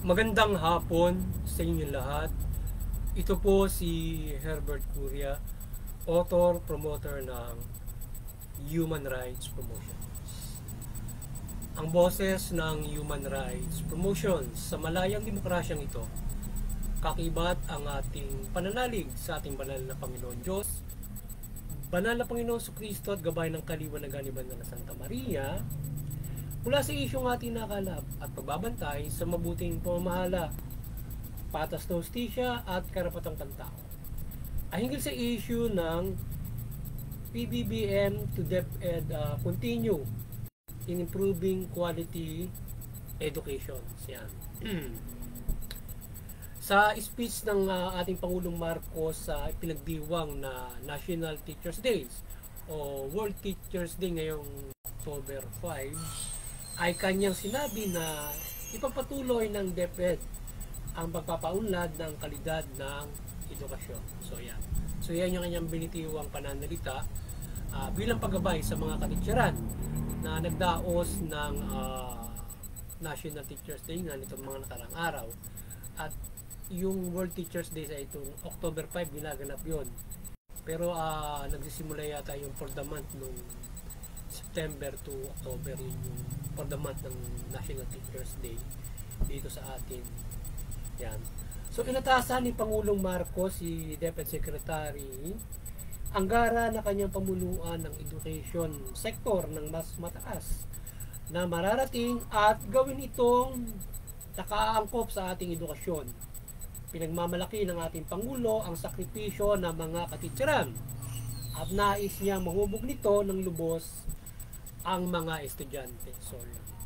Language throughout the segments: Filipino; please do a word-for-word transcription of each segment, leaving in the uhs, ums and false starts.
Magandang hapon sa inyo lahat. Ito po si Herbert Curia, author, promoter ng Human Rights Promotions. Ang boses ng Human Rights Promotions sa malayang demokrasyang ito, kakibat ang ating pananalig sa ating banal na Panginoon Diyos, banal na Panginoon Kristo at gabay ng kaliwanagan ni Banal na Santa Maria, mula sa isyong ating nakalap at pagbabantay sa mabuting pamamahala, patas na hustisya at karapatang pantao. Ay hinggil sa issue ng P B B M to DepEd uh, continue in improving quality education. Yan. Sa speech ng uh, ating Pangulong Marcos sa uh, pinagdiwang na National Teachers Days o World Teachers Day ngayong October fifth, ay kanyang sinabi na ipapatuloy ng DepEd ang pagpapaunlad ng kalidad ng edukasyon. So yan. So yan yung kanyang binitiwang pananalita uh, bilang paggabay sa mga katitsaran na nagdaos ng uh, National Teachers Day nga nitong mga nakarang araw. At yung World Teachers Day sa itong October fifth, ginaganap yun. Pero uh, nagsisimula yata yung for the month nung September to October, yun yung for the month ng National Teachers Day dito sa atin. Yan. So inatasan ni Pangulong Marcos si DepEd Secretary Angara na kanyang pamunuan ng education sector ng mas mataas na mararating at gawin itong nakaangkop sa ating edukasyon. Pinagmamalaki ng ating Pangulo ang sakripisyo ng mga katitsaran at nais niya mahubog nito ng lubos ang mga estudyante. So,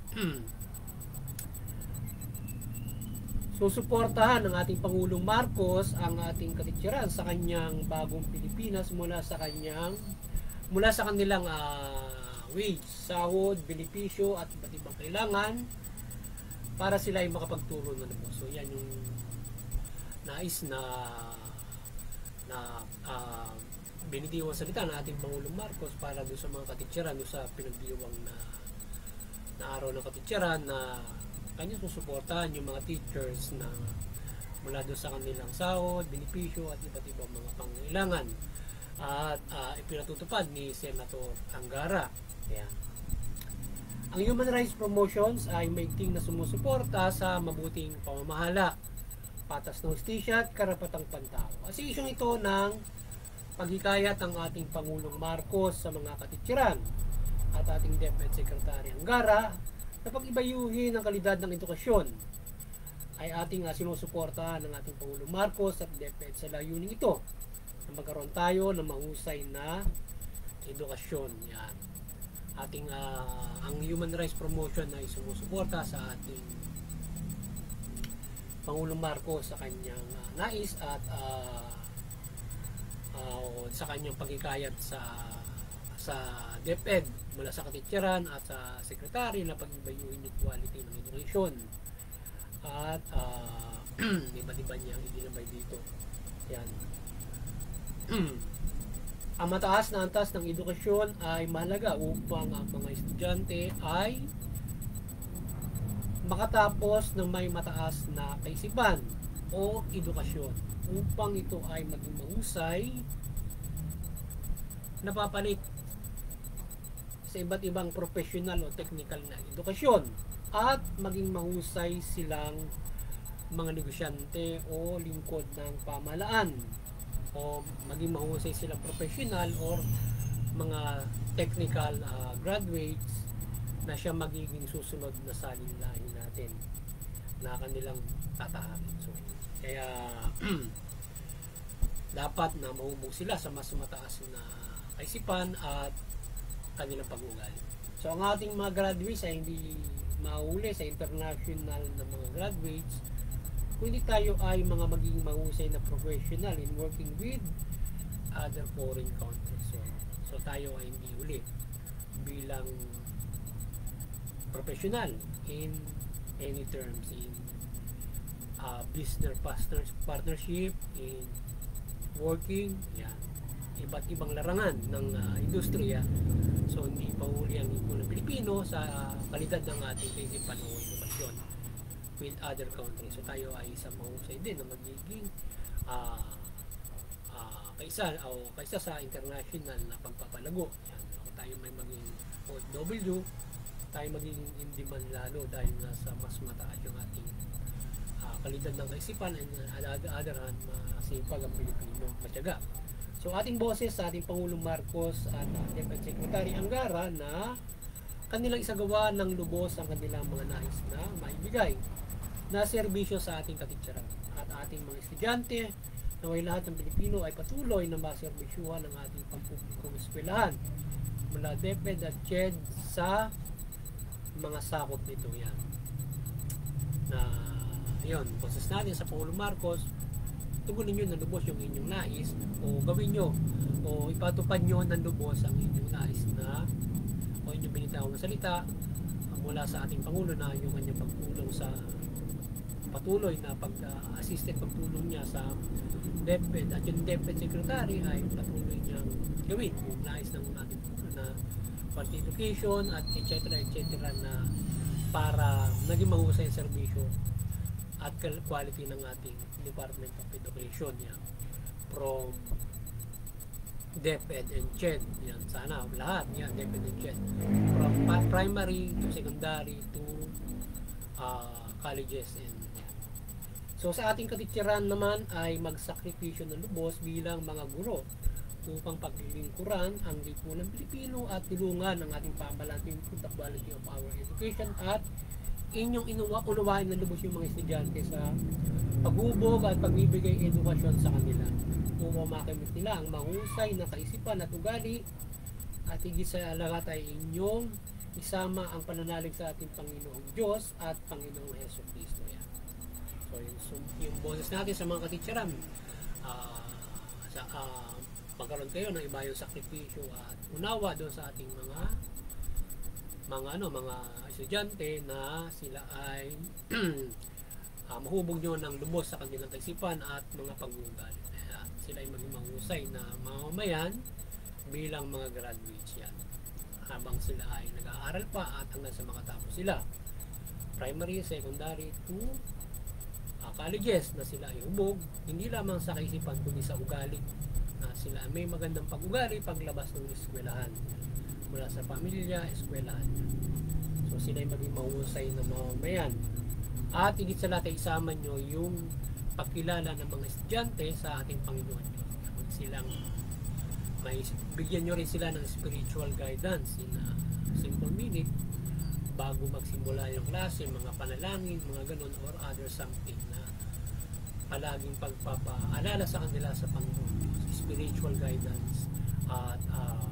susuportahan ng ating Pangulong Marcos ang ating katitsaran sa kanyang bagong Pilipinas mula sa kanyang mula sa kanilang uh, wage, sahod, benepisyo at iba't ibang kailangan para sila ay makapagturo na lubos. So yan yung nais na na uh, binitiwang salita ng ating Pangulong Marcos para doon sa mga katitsaran, doon sa pinagdiwang na, na araw ng katitsaran na kanyang susuportahan yung mga teachers na mula doon sa kanilang sahod, benepisyo at iba't ibang mga pangailangan. At uh, ipinatutupad ni Senator Angara. Ayan. Ang Human Rights Promotions ay maigting na sumusuporta sa mabuting pamamahala, patas na hustisya at karapatang pantao. Kasi isyong ito ng paghikayat ang ating Pangulong Marcos sa mga katitsaran at ating DepEd Secretary Angara na pag-ibayuhin ang kalidad ng edukasyon ay ating uh, sinusuportahan ng ating Pangulong Marcos at DepEd sa layuning ito na magkaroon tayo ng mahusay na edukasyon. Yan. Ating uh, ang Human Rights Promotion ay sumusuporta sa ating Pangulong Marcos sa kanyang uh, nais at uh, Uh, sa kanyang pagkikayat sa sa DepEd mula sa katitsaran at sa sekretary na pag-ibayuhin yung quality ng education at uh, iba't iba niyang idinabay dito. Yan. Ang mataas na antas ng edukasyon ay mahalaga upang ang mga estudyante ay makatapos ng may mataas na kaisipan o edukasyon upang ito ay maging mahusay, napapalit sa iba't ibang professional o technical na edukasyon at maging mahusay silang mga negosyante o lingkod ng pamahalaan o maging mahusay silang professional or mga technical uh, graduates na siya magiging susunod na salinlahin natin na kanilang tatahakin. So, kaya dapat na mahubog sila sa mas mataas na kaisipan at kanilang pag-uugali. So ang ating mga graduates ay hindi mahuli sa international na mga graduates kung hindi tayo ay mga maging mahusay na professional in working with other foreign countries. So, so tayo ay hindi huli bilang professional in any terms, in Uh, business partners, partnership in working, yan, iba't ibang larangan ng uh, industriya. So hindi pa huli ang ipo ng Pilipino sa uh, kalidad ng ating kaisipan o edukasyon. with other countries. So tayo ay isang mahusay din na magiging uh, uh, kaisa o kaisa sa international na pagpapalago. Yan. Kung tayo may maging O F W, tayo magiging in demand lalo dahil nasa mas mataas yung ating uh, kalidad ng kaisipan, and uh, other hand, masipag ang Pilipino, matyaga. So ating boses sa ating Pangulong Marcos at ating Secretary Angara na kanilang isagawa ng lubos ang kanilang mga nais na maibigay na serbisyo sa ating katitsaran at ating mga estudyante, naway lahat ng Pilipino ay patuloy na maserbisyuhan ng ating pampublikong eskwelahan mula DepEd at C H E D sa mga sakop nito. Yan na yun, boses natin sa Pangulong Marcos, tugunin nyo ng lubos yung inyong nais, o gawin nyo o ipatupad nyo ng lubos ang inyong nais na o inyong binitawang salita mula sa ating Pangulo na yung kanyang pagtulong sa patuloy na pag-assisted pagtulong niya sa DepEd, at yung DepEd Secretary ay patuloy niyang gawin yung nais ng ating Pangulo na quality education at etc etc na para naging mahusay ang serbisyo at quality ng ating Department of Education, yan, from DepEd and C H E D. Yan, sana lahat yan, DepEd and C H E D, from primary to secondary to uh, colleges. And yan. So sa ating katitsaran naman ay magsakripisyo ng lubos bilang mga guro upang paglilingkuran ang lipunang Pilipino at tulungan ang ating pamahalaan to improve the quality of our education, at inyong inuwa, unawain ng lubos yung mga estudyante sa paghubog at pagbibigay edukasyon sa kanila upang makamit nila ang mahusay na kaisipan at ugali, at higit sa lahat ay inyong isama ang pananalig sa ating Panginoong Diyos at Panginoong Hesus Kristo. Yan. So yung, so, yung boses natin sa mga katitsaran, uh, sa, uh, magkaroon kayo ng iba yung sakripisyo at unawa doon sa ating mga mga ano mga estudyante na sila ay uh, mahubog nyo ng lubos sa kanilang kaisipan at mga pag-uugali. At sila ay maging mahusay na mamamayan bilang mga graduates yan habang sila ay nag-aaral pa at hanggang sa makatapos sila primary, secondary to uh, colleges, na sila ay hubog hindi lamang sa kaisipan kundi sa ugali, na sila may magandang pag-ugali paglabas ng eskwelahan mula sa pamilya, eskwelahan. So sila ay maging mahusay na mamamayan. At higit sa lahat ay isama nyo yung pagkilala ng mga estudyante sa ating Panginoon Diyos. Kung silang may bigyan nyo rin sila ng spiritual guidance in a simple minute bago magsimula yung klase, mga panalangin, mga ganun, or other something na palaging pagpapaalala sa kanila sa Panginoon Diyos, spiritual guidance, at uh,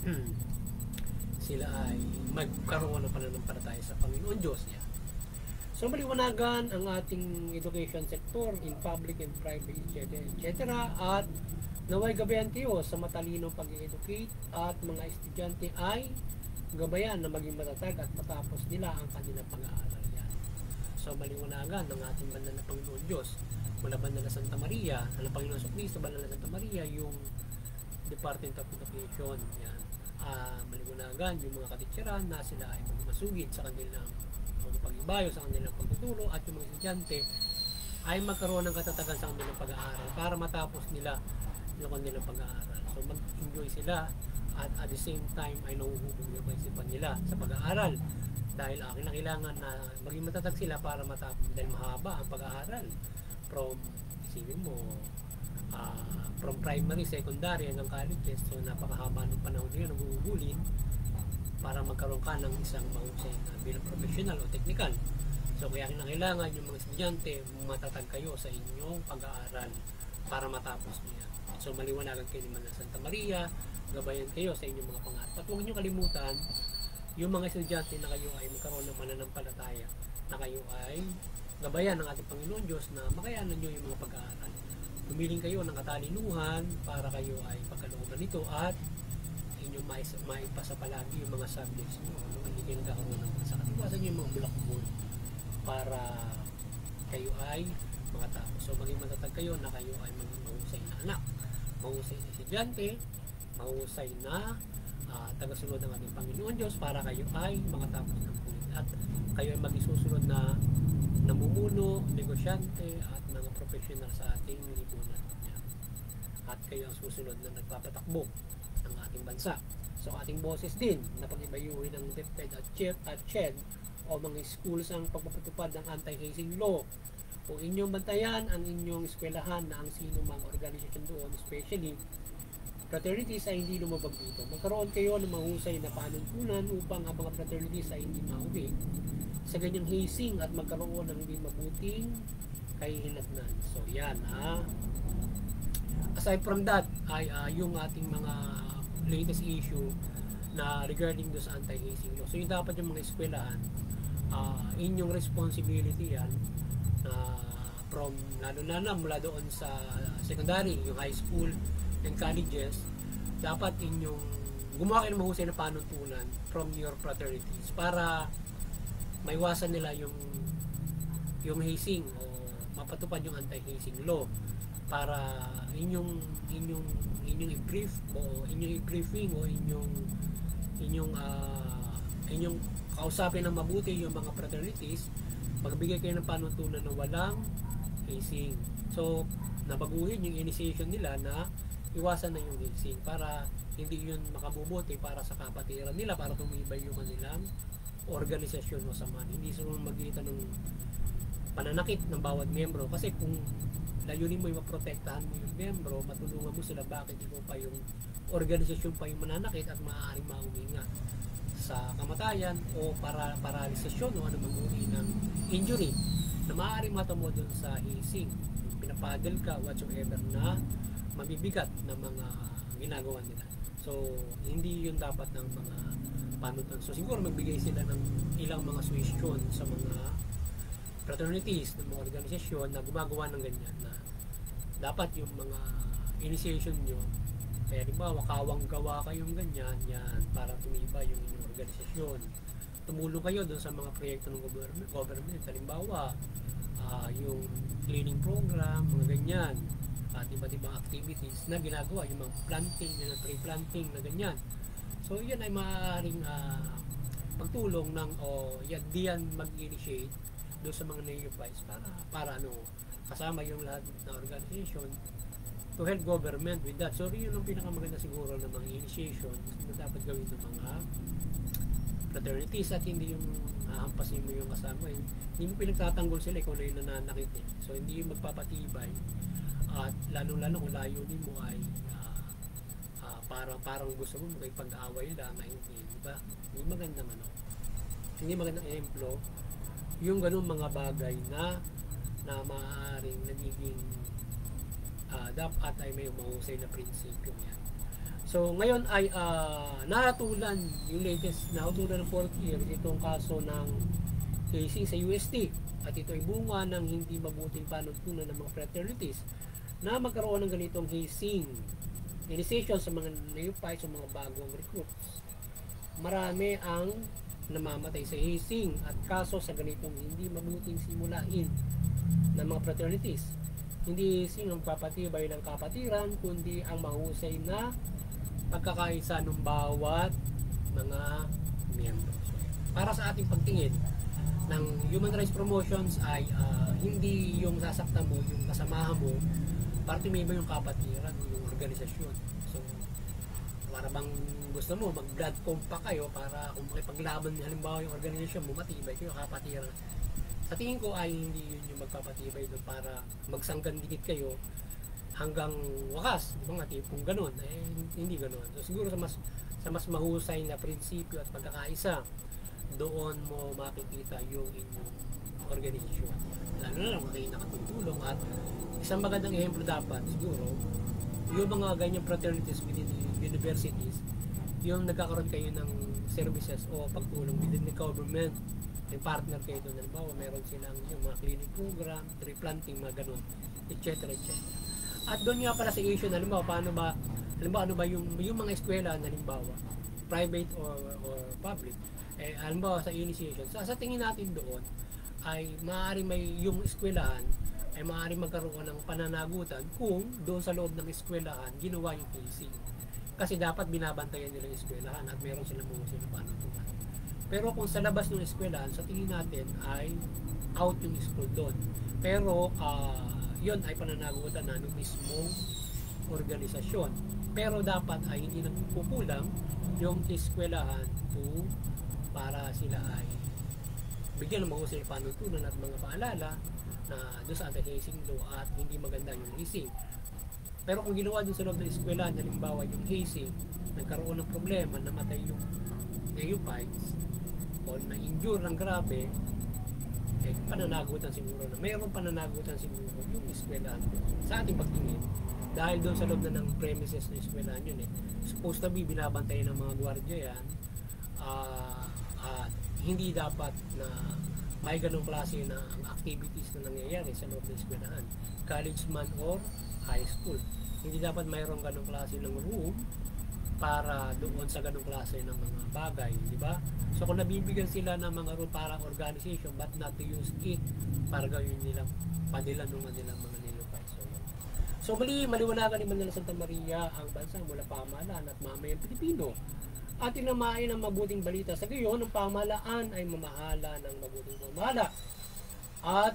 sila ay magkaroon ng pananampalataya sa Panginoon Diyos niya. So maliwanagan ang ating education sector in public and private, et cetera, at naway gabayan kayo sa matalinong pag-educate at mga estudyante ay gabayan na maging matatag at matapos nila ang kanilang pag-aaral. Yan. So maliwanagan ng ating banal na Panginoon Diyos mula banal na Santa Maria, ang Panginoon sa Cristo, banal na Santa Maria, yung Department of Education. Yan. Uh, maliwanagan yung mga katitsaran na sila ay masugid sa kanilang pag-ibayo, sa kanilang pagtutulo, at yung mga estudyante ay magkaroon ng katatagan sa kanilang pag-aaral para matapos nila yung kanilang pag-aaral. So mag-enjoy sila at at the same time ay nahuhubog yung kaisipan nila sa pag-aaral, dahil akin ang kailangan na maging matatag sila para matapos, dahil mahaba ang pag-aaral from, isipin mo, uh, from primary, secondary hanggang colleges. So napakahaba ng panahon nila naguhulin para magkaroon ka ng isang mahusay na bilang professional o technical. So kaya kailangan yung mga estudyante matatag kayo sa inyong pag-aaral para matapos niya. So maliwanagan kayo naman ng Santa Maria, gabayan kayo sa inyong mga pangarap. At huwag nyo kalimutan yung mga estudyante na kayo ay magkaroon ng mananampalataya, na kayo ay gabayan ng ating Panginoon Diyos na makayanan nyo yung mga pag-aaral. Humiling kayo ng katalinuhan para kayo ay pagkalooban nito at inyong maipasa palagi yung mga subjects nyo. Ano, hindi kayo nagkakaroon ng sakit. Iwasan nyo yung mga bulak-bul para kayo ay makatapos. So maging matatag kayo na kayo ay maging mahusay na anak, mahusay na estudyante, mahusay na uh, tagasunod ng ating Panginoon Diyos para kayo ay makatapos ng pulit at kayo ay magisusunod na namumuno, negosyante at mga professional sa ating lipunan. At kayo ang susunod na nagpapatakbo ng ating bansa. So ating boses din na pag-ibayuhin ng DepEd at CHED at CHED o mga schools ang pagpapatupad ng anti-hazing law. Kung inyong bantayan ang inyong eskwelahan na ang sino mang organisasyon doon, especially fraternities, ay hindi lumabag dito. Magkaroon kayo ng mahusay na panuntunan upang ang mga fraternities ay hindi mauwi sa ganyang hazing at magkaroon ng hindi mabuting kahihinatnan. So yan ha. Aside from that ay uh, yung ating mga latest issue na regarding do sa anti-hazing law. So yung dapat yung mga eskwelahan, uh, inyong responsibility yan uh, from lalo na na mula doon sa secondary, yung high school and colleges, dapat inyong gumawa kayo ng mahusay na panuntunan from your fraternities para maiwasan nila yung yung hazing o mapatupad yung anti-hazing law, para inyong inyong inyong i-brief o inyong i-briefing o inyong inyong uh, inyong kausapin ng mabuti yung mga fraternities, magbigay kayo ng panuntunan na walang hazing. So nabaguhin yung initiation nila na iwasan na yung hazing para hindi yun makabubuti para sa kapatiran nila, para tumibay yung kanilang organisasyon o samahan. Hindi sila magitan ng pananakit ng bawat miyembro, kasi kung layunin mo yung maprotektahan mo yung miyembro, matulungan mo sila, bakit ikaw pa yung organisasyon pa yung mananakit at maaaring mauminga sa kamatayan o para paralisasyon o anumang uri ng injury na maaaring matamo doon sa hazing, pinapadel ka whatsoever na mabibigat na mga ginagawa nila. So hindi yun dapat ng mga panutan. So siguro magbigay sila ng ilang mga suggestion sa mga fraternities, ng mga organisasyon na gumagawa ng ganyan, na dapat yung mga initiation nyo, kaya halimbawa kawang gawa kayong ganyan yan para tumibay yung inyong organisasyon. Tumulong kayo doon sa mga proyekto ng government, government. Halimbawa uh, yung cleaning program, mga ganyan, at iba't ibang activities na ginagawa, yung mga planting, yung tree planting na ganyan. So yan ay maaaring uh, pagtulong ng o yan diyan mag-initiate doon sa mga neophytes para para ano kasama yung lahat ng organization to help government with that. So yun ang pinakamaganda siguro ng mga initiation na dapat gawin ng mga fraternities, at hindi yung hahampasin mo yung kasama, eh. Hindi mo pinagtatanggol sila kung ano yung nananakit, eh. So hindi yung magpapatibay, at lalong-lalo kung layunin mo ay uh, uh, parang parang gusto mo makipag-away lang, ay hindi, di ba? Hindi magandang ano, hindi magandang ehemplo yung ganung mga bagay na na maaaring nagiging uh, dapat ay may mahusay na prinsipyo yan. So ngayon ay uh, natulan yung latest na natulan ng fourth year itong kaso ng casing sa U S T, at ito ay bunga ng hindi mabuting panuntunan ng mga fraternities na magkaroon ng ganitong hazing initiation sa mga neophytes o mga bagong recruits. Marami ang namamatay sa hazing at kaso sa ganitong hindi mabuting simulain ng mga fraternities. Hindi hazing ang papatibay ng kapatiran, kundi ang mahusay na pagkakaisa ng bawat mga miyembro. Para sa ating pagtingin ng human rights promotions ay uh, hindi yung sasaktan mo yung kasamahan mo para tumibay yung kapatiran o yung organisasyon. So para bang gusto mo mag blood compact kayo para kung makipaglaban halimbawa yung organisasyon mo, matibay kayo, kapatiran. Sa tingin ko ay hindi yun yung magpapatibay doon para magsanggan-dikit kayo hanggang wakas, di ba nga tipong ganun, eh hindi ganun. So siguro sa mas sa mas mahusay na prinsipyo at pagkakaisa, doon mo makikita yung inyong organisasyon. Lalo na lang kayo nakatutulong, at isang magandang ehemplo dapat siguro yung mga ganyang fraternities within universities, yung nagkakaroon kayo ng services o pagtulong within the government, may partner kayo doon. Halimbawa meron silang yung mga cleaning program, tree planting, mga ganun, etc, etc. At doon nga pala sa issue, halimbawa paano ba, halimbawa ano ba yung, yung mga eskwela, halimbawa private or, or public, eh, halimbawa sa initiation, sa, sa tingin natin doon ay maaari may yung eskwelahan ay maaari magkaroon ng pananagutan kung doon sa loob ng eskwelahan ginawa yung casing. Kasi dapat binabantayan nila yung eskwelahan at meron silang mga na panutunan. Pero kung sa labas ng eskwelahan, sa tingin natin ay out yung school doon. Pero uh, yun ay pananagutan na ng mismong organisasyon. Pero dapat ay hindi nagkukulang yung eskwelahan to para sila ay bigyan ng mahusay panutunan at mga paalala na doon sa anti-hazing law at hindi maganda yung hazing. Pero kung ginawa din sa loob ng eskwelahan, halimbawa yung hazing, nagkaroon ng problema, namatay yung neophytes o na-injure ng grabe, eh, pananagutan siguro na mayroong pananagutan siguro yung eskwelahan sa ating pagtingin. Dahil doon sa loob na ng premises ng eskwelahan yun eh. Supposed to be binabantayan ng mga gwardiya yan uh, at hindi dapat na may ganong klase na ang activities na nangyayari sa loob ng eskwelahan. College man or high school. Hindi dapat mayroong ganong klase ng room para doon sa ganong klase ng mga bagay, di ba? So kung nabibigyan sila ng mga room para organization but not to use it para gawin nilang padilanungan nilang mga neophytes. So, so mali, maliwanagan ni Manila Santa Maria ang bansa mula pamahalaan at mamayang Pilipino. At tinamain ang mabuting balita. Sa gayon, ang pamahalaan ay mamahala ng mabuting pamahala. At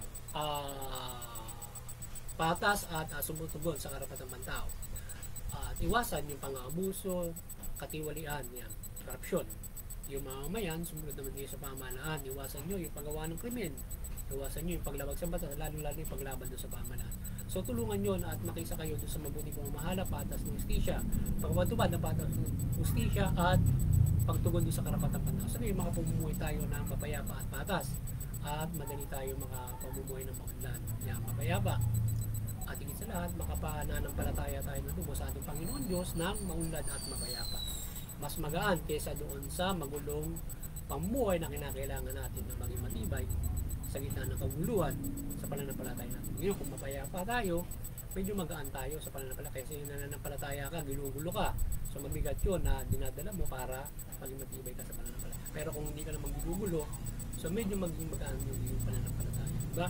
uh, patas at uh, sumutugon sa karapatang pantao. At iwasan yung pang-abuso, katiwalian, yan, korupsyon. Yung mamamayan, sumunod naman kayo sa pamahalaan. Iwasan nyo yung paggawa ng krimen. Iwasan nyo yung paglabag sa batas, lalong-lalo yung paglaban doon sa pamahalaan. So tulungan nyo na at makisa kayo doon sa mabuting pamamahala, patas ng justisya, pagpatubad ng patas ng justisya at pagtugon doon sa karapatang pantao. So ngayon makapamumuhay tayo ng mapayapa at patas at madali tayo makapamumuhay ng maunlad. Yan, mapayapa. At higit sa lahat, makapananampalataya tayo na tubo sa ating Panginoon Diyos ng maunlad at mapayapa. Mas magaan kaysa doon sa magulong pamumuhay na kinakailangan natin na maging matibay sa gitna ng kaguluhan sa pananampalataya natin. Ngayon, kung mapayapa tayo, medyo magaan tayo sa pananampalataya. Kasi nananampalataya ka, ginugulo ka. So mabigat yun na dinadala mo para maging matibay ka sa pananampalataya. Pero kung hindi ka naman ginugulo, so medyo maging magaan yung, yung pananampalataya. Diba?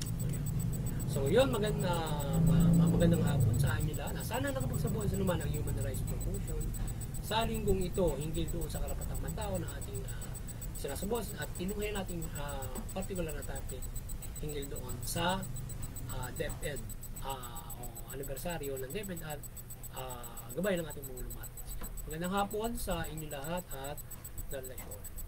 So yun, maganda, magandang hapon sa inyo lahat. Sana nakapagsabuhan sa naman ang Human Rights Promotion sa linggong ito, hinggil doon sa karapatang pantao na ating uh, sinasabos at tinunghayan natin uh, particular na topic hinggil doon sa uh, DepEd uh, o anibersaryo ng DepEd at uh, gabay ng ating mga lumat. Magandang hapon sa inyo lahat at God bless you all.